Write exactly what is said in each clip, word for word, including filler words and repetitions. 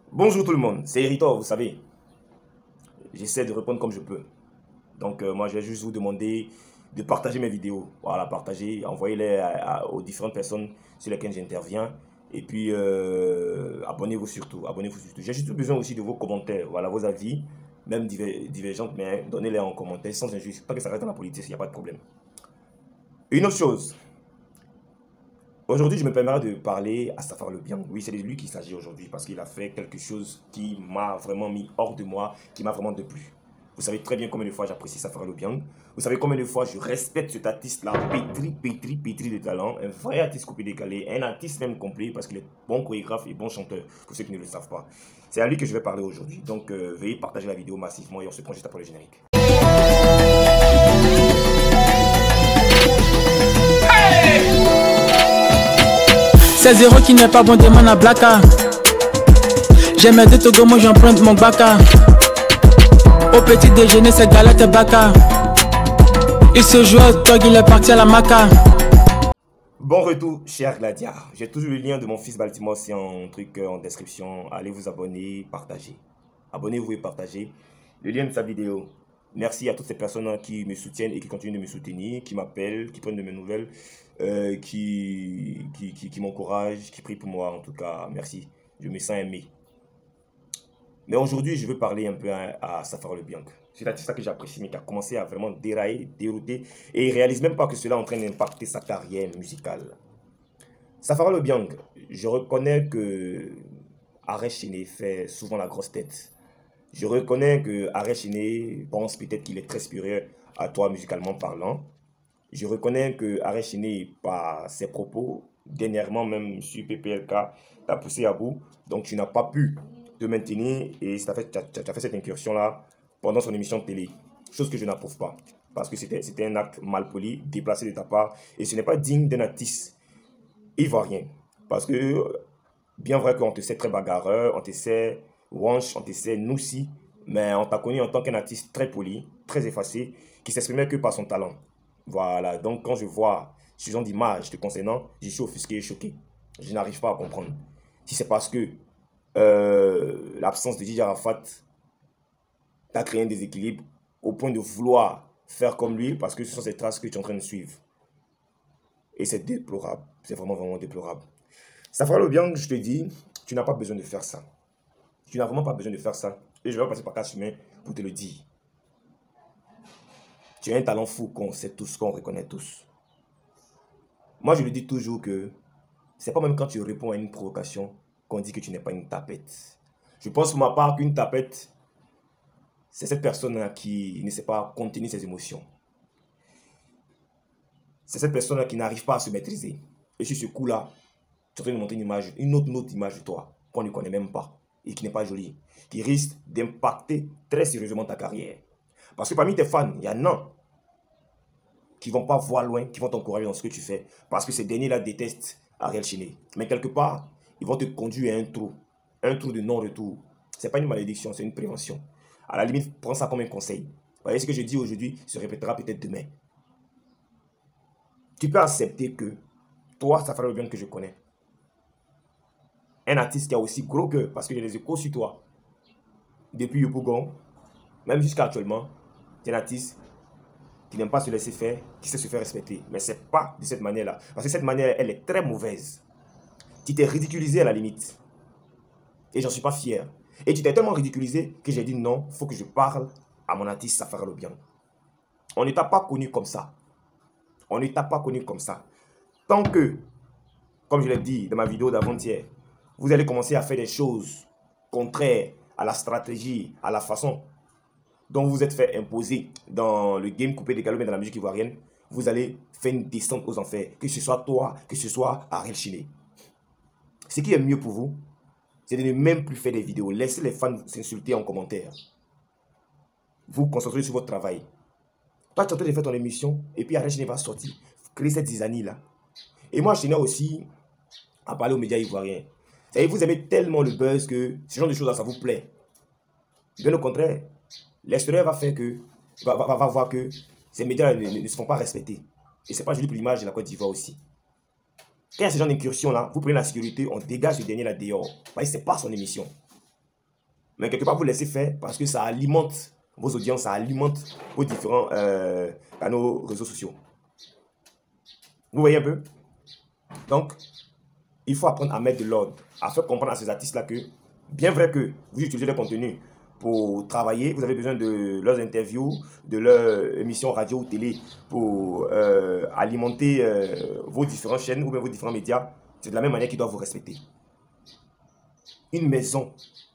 Bonjour tout le monde, c'est Héritor, vous savez. J'essaie de répondre comme je peux. Donc euh, moi je vais juste vous demander de partager mes vidéos. Voilà, partager, envoyez-les à- à- aux différentes personnes sur lesquelles j'interviens. Et puis euh, abonnez-vous surtout, abonnez-vous surtout. J'ai juste besoin aussi de vos commentaires, voilà, vos avis, même diver- divergents, mais donnez-les en commentaire sans injustice. Pas que ça reste dans la politique, il n'y a pas de problème. Une autre chose, aujourd'hui je me permettrai de parler à Safar Le Biang. Oui, c'est de lui qu'il s'agit aujourd'hui parce qu'il a fait quelque chose qui m'a vraiment mis hors de moi, qui m'a vraiment déplu. Vous savez très bien combien de fois j'apprécie Safar Le Biang. Vous savez combien de fois je respecte cet artiste-là, pétri, pétri, pétri de talent. Un vrai artiste coupé décalé, un artiste même complet parce qu'il est bon chorégraphe et bon chanteur, pour ceux qui ne le savent pas. C'est à lui que je vais parler aujourd'hui. Donc euh, veuillez partager la vidéo massivement et on se prend juste après le générique. C'est zéro qui n'est pas bon, demande à Blacka. J'aime de Togo, moi j'emprunte mon baka. Au petit déjeuner, c'est galette et baka. Il se joue au Tog, il est parti à la maca. Bon retour, cher Gladia. J'ai toujours le lien de mon fils Baltimore, c'est en truc en description. Allez vous abonner, partager. Abonnez-vous et partagez le lien de sa vidéo. Merci à toutes ces personnes qui me soutiennent et qui continuent de me soutenir, qui m'appellent, qui prennent de mes nouvelles, euh, qui, qui, qui, qui m'encouragent, qui prient pour moi. En tout cas, merci. Je me sens aimé. Mais aujourd'hui, je veux parler un peu à, à Safar Le Biang. C'est l'artiste que j'apprécie, mais qui a commencé à vraiment dérailler, dérouter. Et il ne réalise même pas que cela est en train d'impacter sa carrière musicale. Safar Le Biang, je reconnais que Arrêt Chiné fait souvent la grosse tête. Je reconnais que Arrêt Chiné pense peut-être qu'il est très supérieur à toi musicalement parlant. Je reconnais que Arrêt Chiné, par ses propos, dernièrement même sur P P L K, t'a poussé à bout. Donc tu n'as pas pu te maintenir et tu as fait, as fait cette incursion-là pendant son émission de télé. Chose que je n'approuve pas. Parce que c'était un acte mal poli, déplacé de ta part. Et ce n'est pas digne d'un artiste ivoirien. Parce que, bien vrai qu'on te sait très bagarreur, on te sait wanch, on te sait noussi, mais on t'a connu en tant qu'un artiste très poli, très effacé, qui s'exprimait que par son talent. Voilà, donc quand je vois ce genre d'image te concernant, je suis offusqué et choqué. Je n'arrive pas à comprendre. Si c'est parce que euh, l'absence de Didier Arafat t'a créé un déséquilibre au point de vouloir faire comme lui, parce que ce sont ces traces que tu es en train de suivre. Et c'est déplorable. C'est vraiment, vraiment déplorable. Safar Le Biang, je te dis, tu n'as pas besoin de faire ça. Tu n'as vraiment pas besoin de faire ça. Et je vais passer par quatre chemins pour te le dire. Tu as un talent fou qu'on sait tous, qu'on reconnaît tous. Moi, je le dis toujours que c'est pas même quand tu réponds à une provocation qu'on dit que tu n'es pas une tapette. Je pense pour ma part qu'une tapette, c'est cette personne-là qui ne sait pas contenir ses émotions. C'est cette personne-là qui n'arrive pas à se maîtriser. Et sur ce coup-là, tu es en train de montrer une image, une autre, une autre image de toi, qu'on ne connaît même pas, et qui n'est pas jolie, qui risque d'impacter très sérieusement ta carrière. Parce que parmi tes fans, il y en a qui ne vont pas voir loin, qui vont t'encourager dans ce que tu fais, parce que ces derniers-là détestent Ariel Chiné. Mais quelque part, ils vont te conduire à un trou, un trou de non-retour. Ce n'est pas une malédiction, c'est une prévention. À la limite, prends ça comme un conseil. Vous voyez, ce que je dis aujourd'hui se répétera peut-être demain. Tu peux accepter que toi, ça ferait bien que je connais. Un artiste qui a aussi gros que, parce que j'ai les échos sur toi. Depuis Yopougon, même jusqu'à actuellement, tu es un artiste qui n'aime pas se laisser faire, qui sait se faire respecter. Mais ce n'est pas de cette manière-là. Parce que cette manière, elle est très mauvaise. Tu t'es ridiculisé à la limite. Et j'en suis pas fier. Et tu t'es tellement ridiculisé que j'ai dit non, il faut que je parle à mon artiste Safar Le Biang. On ne t'a pas connu comme ça. On ne t'a pas connu comme ça. Tant que, comme je l'ai dit dans ma vidéo d'avant-hier, vous allez commencer à faire des choses contraires à la stratégie, à la façon dont vous êtes fait imposer dans le game coupé décalé, mais dans la musique ivoirienne, vous allez faire une descente aux enfers. Que ce soit toi, que ce soit Ariel Chiné. Ce qui est mieux pour vous, c'est de ne même plus faire des vidéos. Laissez les fans s'insulter en commentaire. Vous concentrez sur votre travail. Toi, tu es en train de faire ton émission, et puis Ariel Chiné va sortir, créer cette zizanie-là. Et moi, je tenais aussi à parler aux médias ivoiriens. Et vous aimez tellement le buzz que ce genre de choses-là, ça vous plaît. Bien au contraire, l'extérieur va faire que, va, va, va voir que ces médias ne, ne, ne se font pas respecter. Et c'est pas joli pour l'image de la Côte d'Ivoire aussi. Quand il y a ce genre d'incursion-là, vous prenez la sécurité, on dégage le dernier là dehors. Parce que c'est pas son émission. Mais quelque part, vous laissez faire parce que ça alimente vos audiences, ça alimente vos différents euh, canaux réseaux sociaux. Vous voyez un peu? Donc, il faut apprendre à mettre de l'ordre, à faire comprendre à ces artistes-là que, bien vrai que vous utilisez le contenu pour travailler, vous avez besoin de leurs interviews, de leurs émissions radio ou télé pour euh, alimenter euh, vos différentes chaînes ou bien vos différents médias. C'est de la même manière qu'ils doivent vous respecter. Une maison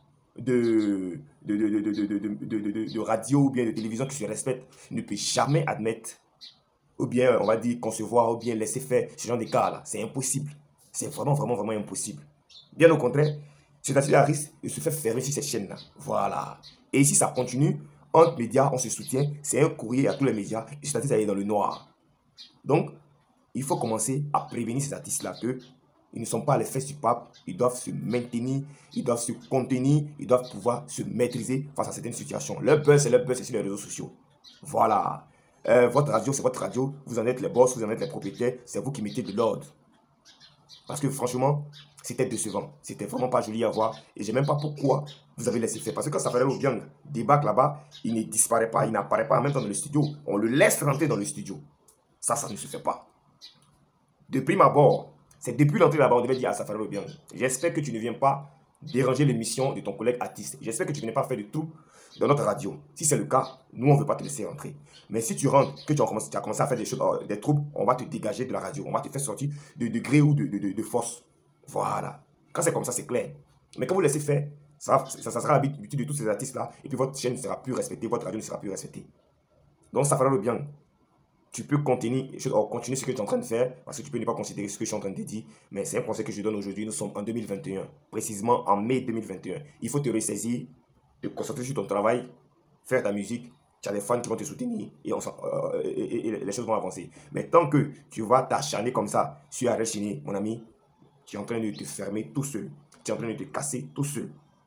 de, de, de, de, de, de, de, de, de, de radio ou bien de télévision qui se respecte ne peut jamais admettre ou bien, on va dire, concevoir ou bien laisser faire ce genre de cas-là. C'est impossible. C'est vraiment, vraiment, vraiment impossible. Bien au contraire, cet artiste risque de se faire fermer sur cette chaîne-là. Voilà. Et si ça continue, entre médias, on se soutient. C'est un courrier à tous les médias. Et cet artiste est dans le noir. Donc, il faut commencer à prévenir ces artistes-là que ils ne sont pas les fesses du pape. Ils doivent se maintenir, ils doivent se contenir, ils doivent pouvoir se maîtriser face à certaines situations. Leur buzz, c'est leur buzz, c'est sur les réseaux sociaux. Voilà. Euh, votre radio, c'est votre radio. Vous en êtes les boss, vous en êtes les propriétaires. C'est vous qui mettez de l'ordre. Parce que franchement, c'était décevant. C'était vraiment pas joli à voir. Et je ne sais même pas pourquoi vous avez laissé faire. Parce que quand Safari Obiang débarque là-bas, il ne disparaît pas, il n'apparaît pas en même temps dans le studio. On le laisse rentrer dans le studio. Ça, ça ne se fait pas. De prime abord, c'est depuis l'entrée là-bas, on devait dire à Safari Obiang, j'espère que tu ne viens pas déranger l'émission de ton collègue artiste. J'espère que tu ne viens pas faire de tout dans notre radio. Si c'est le cas, nous, on ne veut pas te laisser rentrer. Mais si tu rentres, que tu as commencé, tu as commencé à faire des choses, euh, des troubles, on va te dégager de la radio. On va te faire sortir de degré ou de, de, de, de force. Voilà. Quand c'est comme ça, c'est clair. Mais quand vous laissez faire, ça, ça, ça sera l'habitude de tous ces artistes-là. Et puis votre chaîne ne sera plus respectée, votre radio ne sera plus respectée. Donc, ça fera le bien. Tu peux continuer, continuer ce que tu es en train de faire, parce que tu peux ne pas considérer ce que je suis en train de te dire. Mais c'est un conseil que je donne aujourd'hui. Nous sommes en deux mille vingt et un, précisément en mai deux mille vingt et un. Il faut te ressaisir, te concentrer sur ton travail, faire ta musique. Tu as des fans qui vont te soutenir et, on, euh, et, et, et les choses vont avancer. Mais tant que tu vas t'acharner comme ça sur Ariel Chiné, mon ami, tu es en train de te fermer tout seul. Tu es en train de te casser tout seul.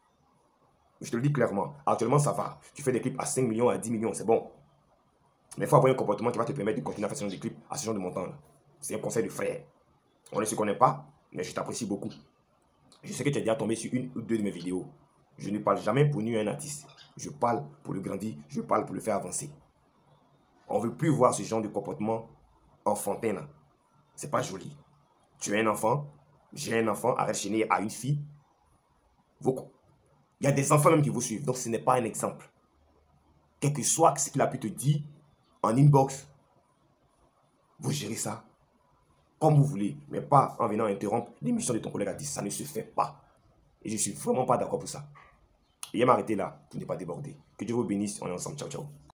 Je te le dis clairement. Actuellement, ça va. Tu fais des clips à cinq millions, à dix millions, c'est bon. Mais il faut avoir un comportement qui va te permettre de continuer à faire ce genre de clips à ce genre de montant. C'est un conseil de frère. On ne se connaît pas, mais je t'apprécie beaucoup. Je sais que tu es déjà tombé sur une ou deux de mes vidéos. Je ne parle jamais pour nuire un artiste. Je parle pour le grandir, je parle pour le faire avancer. On ne veut plus voir ce genre de comportement enfantin là. C'est pas joli. Tu es un enfant, j'ai un enfant, Ariel Chiné a une fille. Beaucoup. Il y a des enfants même qui vous suivent, donc ce n'est pas un exemple. Quel que soit ce qu'il a pu te dire, en inbox, vous gérez ça comme vous voulez, mais pas en venant interrompre l'émission de ton collègue artiste. Ça ne se fait pas. Et je ne suis vraiment pas d'accord pour ça. Et il m'arrêter là pour ne pas déborder. Que Dieu vous bénisse. On est ensemble. Ciao, ciao.